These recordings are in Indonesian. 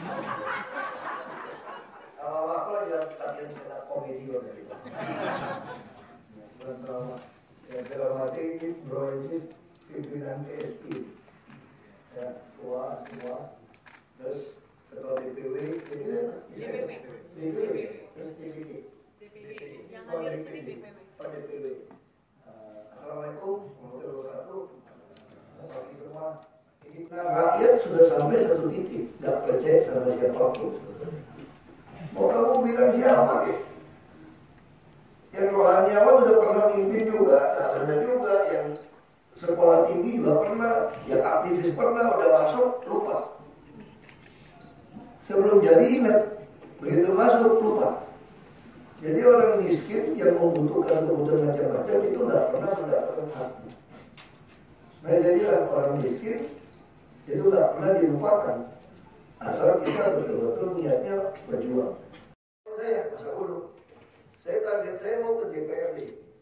Aku lagi latihan stand up comedy dari itu. Bukan trauma. Ya dalam hati ini Bro ini pimpinan PSI. Ya tua semua. Terus ketua DPW, DPW, terus DPD. Yang hadir di sini DPW. DPW. Assalamualaikum warahmatullahi wabarakatuh. Bagi semua. Nah, rakyat sudah sampai satu titik, nggak percaya sama siapapun. Mau kamu bilang siapa ya? Yang rohaniawan udah pernah mimpin juga, katanya juga, yang sekolah tinggi juga pernah, yang aktivis pernah, udah masuk lupa. Sebelum jadi ingat, begitu masuk lupa. Jadi orang miskin yang membutuhkan kebutuhan macam-macam itu nggak pernah mendapatkan hak. Nah jadilah orang miskin itu nggak pernah dilupakan. Asal kita betul-betul niatnya berjuang. Saya masa dulu, saya target saya mau ke DPRD.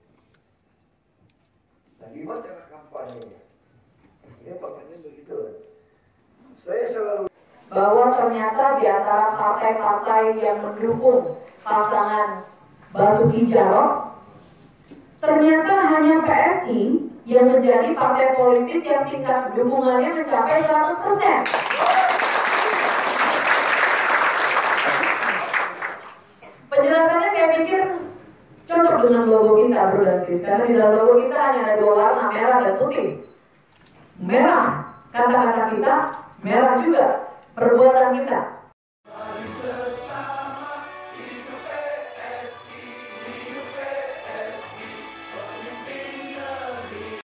Nah gimana cara kampanyenya? Ini pakainya begitu. Saya selalu bahwa ternyata di antara partai-partai yang mendukung pasangan Basuki Jarot, ternyata hanya PSI yang menjadi partai politik yang tingkat dukungannya mencapai 100%. Penjelasannya saya pikir cocok dengan logo kita, Bro dan Sis, karena di dalam logo kita hanya ada dua warna, merah dan putih. Merah kata-kata kita, merah juga perbuatan kita.